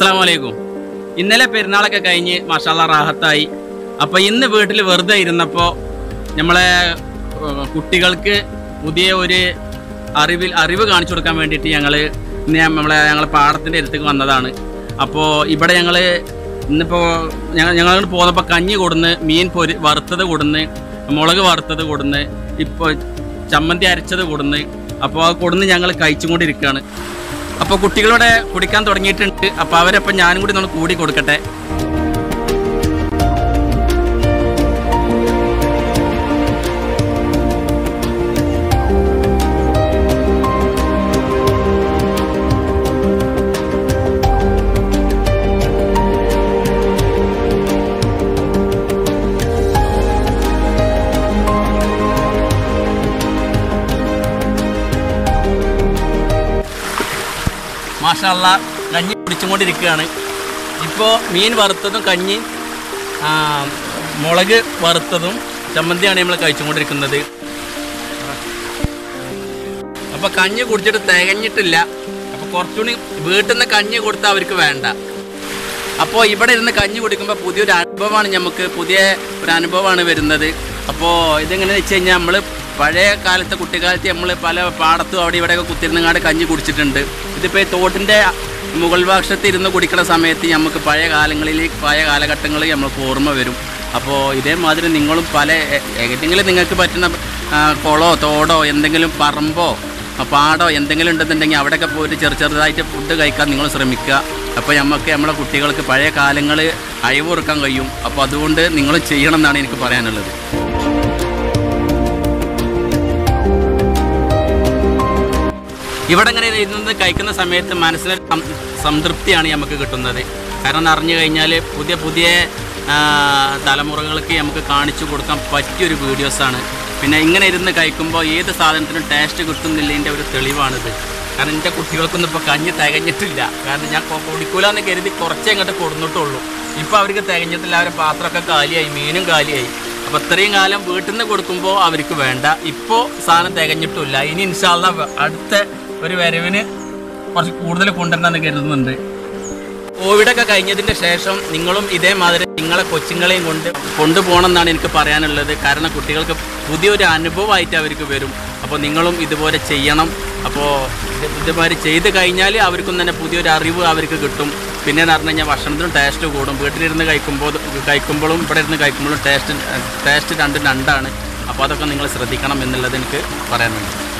അസ്സലാമലൈക്കും. ഇന്നലെ പെരുന്നാളൊക്കെ കഴിഞ്ഞ് മാഷാല്ലാ റാഹത്തായി. അപ്പോൾ ഇന്ന് വീട്ടിൽ വെറുതെ ഇരുന്നപ്പോൾ നമ്മളെ കുട്ടികൾക്ക് പുതിയ ഒരു അറിവ് കാണിച്ചു കൊടുക്കാൻ വേണ്ടിയിട്ട് ഞങ്ങളെ പാടത്തിൻ്റെ അടുത്തേക്ക് വന്നതാണ്. അപ്പോൾ ഇവിടെ ഇന്നിപ്പോൾ ഞങ്ങൾ പോന്നപ്പോൾ കഞ്ഞി കൊടുന്ന്, മീൻ വറുത്തത് കൊടുന്ന്, മുളക് വറുത്തത് കൊടുന്ന്, ഇപ്പോൾ ചമ്മന്തി അരച്ചത് കൊടുന്ന്. അപ്പോൾ അത് കൊടുന്ന് ഞങ്ങൾ കഴിച്ചുകൊണ്ടിരിക്കുകയാണ്. അപ്പോൾ കുട്ടികളോടെ കുടിക്കാൻ തുടങ്ങിയിട്ടുണ്ട്. അപ്പോൾ അവരപ്പം ഞാനും കൂടി നമ്മൾ കൂടി കൊടുക്കട്ടെ. മാഷാല്ലാ കഞ്ഞി കുടിച്ചുകൊണ്ടിരിക്കുകയാണ്. ഇപ്പോൾ മീൻ വറുത്തതും കഞ്ഞി മുളക് വറുത്തതും ചമ്മന്തിയാണ് നമ്മൾ കഴിച്ചുകൊണ്ടിരിക്കുന്നത്. അപ്പോൾ കഞ്ഞി കുടിച്ചിട്ട് തികഞ്ഞിട്ടില്ല. അപ്പോൾ കുറച്ചുകൂടി വീട്ടിൽ നിന്ന് കഞ്ഞി കൊടുത്താൽ അവർക്ക് വേണ്ട. അപ്പോൾ ഇവിടെ ഇരുന്ന് കഞ്ഞി കുടിക്കുമ്പോൾ പുതിയൊരു അനുഭവമാണ്, നമുക്ക് പുതിയ ഒരു അനുഭവമാണ് വരുന്നത്. അപ്പോൾ ഇതെങ്ങനെയാണെന്ന് വെച്ച് കഴിഞ്ഞാൽ നമ്മൾ പഴയ കാലത്തെ കുട്ടിക്കാലത്ത് നമ്മൾ പല പാടത്തും അവിടെ ഇവിടെയൊക്കെ കുത്തിരുന്നങ്ങാണ്ട് കഞ്ഞി കുടിച്ചിട്ടുണ്ട്. ഇതിപ്പോൾ ഈ തോട്ടിൻ്റെ മുകൾ ഭാഗത്ത് ഇരുന്ന് കുടിക്കുന്ന സമയത്ത് നമുക്ക് പഴയ കാലഘട്ടങ്ങളിൽ നമ്മൾക്ക് ഓർമ്മ വരും. അപ്പോൾ ഇതേമാതിരി നിങ്ങളും ഏതെങ്കിലും നിങ്ങൾക്ക് പറ്റുന്ന കുളമോ തോടോ എന്തെങ്കിലും പറമ്പോ പാടോ എന്തെങ്കിലും ഉണ്ടെന്നുണ്ടെങ്കിൽ അവിടെയൊക്കെ പോയിട്ട് ചെറുതായിട്ട് ഫുഡ് കഴിക്കാൻ നിങ്ങൾ ശ്രമിക്കുക. അപ്പോൾ നമ്മളെ കുട്ടികൾക്ക് പഴയ കാലങ്ങൾ അയവുറക്കാൻ കഴിയും. അപ്പോൾ അതുകൊണ്ട് നിങ്ങൾ ചെയ്യണം എന്നാണ് എനിക്ക് പറയാനുള്ളത്. ഇവിടെ ഇങ്ങനെ ഇരുന്ന് കഴിക്കുന്ന സമയത്ത് മനസ്സിലൊരു സംതൃപ്തിയാണ് നമുക്ക് കിട്ടുന്നത്. കാരണം അറിഞ്ഞു കഴിഞ്ഞാൽ പുതിയ തലമുറകൾക്ക് നമുക്ക് കാണിച്ചു കൊടുക്കാൻ പറ്റിയൊരു വീഡിയോസാണ്. പിന്നെ ഇങ്ങനെ ഇരുന്ന് കഴിക്കുമ്പോൾ ഏത് സാധനത്തിനും ടേസ്റ്റ് കിട്ടുന്നില്ലതിൻ്റെ ഒരു തെളിവാണിത്. കാരണം എൻ്റെ കുട്ടികൾക്കൊന്നും ഇപ്പോൾ കഞ്ഞി തികഞ്ഞിട്ടില്ല. കാരണം ഞാൻ കുടിക്കൂലെന്ന് കരുതി കുറച്ചേ ഇങ്ങോട്ട് കൊടുന്നിട്ടുള്ളൂ. ഇപ്പോൾ അവർക്ക് തികഞ്ഞിട്ടില്ല. അവരുടെ പാത്രമൊക്കെ കാലിയായി, മീനും കാലിയായി. അപ്പോൾ ഇത്രയും കാലം വീട്ടിൽ നിന്ന് കൊടുക്കുമ്പോൾ അവർക്ക് വേണ്ട. ഇപ്പോൾ സാധനം തികഞ്ഞിട്ടില്ല. ഇനി ഇൻഷാ അല്ലാഹ് അടുത്ത ഒരു വരവിന് കുറച്ച് കൂടുതൽ കൊണ്ടുവരണമെന്ന് കരുതുന്നുണ്ട്. കോവിഡൊക്കെ കഴിഞ്ഞതിൻ്റെ ശേഷം നിങ്ങളും ഇതേമാതിരി നിങ്ങളെ കൊച്ചുങ്ങളെയും കൊണ്ടുപോകണം എന്നാണ് എനിക്ക് പറയാനുള്ളത്. കാരണം കുട്ടികൾക്ക് പുതിയൊരു അനുഭവമായിട്ട് അവർക്ക് വരും. അപ്പോൾ നിങ്ങളും ഇതുപോലെ ചെയ്യണം. അപ്പോൾ ഇതുമാതിരി ചെയ്ത് കഴിഞ്ഞാൽ അവർക്കും തന്നെ പുതിയൊരു അറിവ് അവർക്ക് കിട്ടും. പിന്നെ എന്ന് പറഞ്ഞു കഴിഞ്ഞാൽ ഭക്ഷണത്തിനും ടേസ്റ്റ് കൂടും. വീട്ടിലിരുന്ന് കഴിക്കുമ്പോഴും ഇവിടെ ഇരുന്ന് കഴിക്കുമ്പോഴും ടേസ്റ്റ് രണ്ടാണ്. അപ്പോൾ അതൊക്കെ നിങ്ങൾ ശ്രദ്ധിക്കണം എന്നുള്ളത് എനിക്ക് പറയാനുണ്ട്.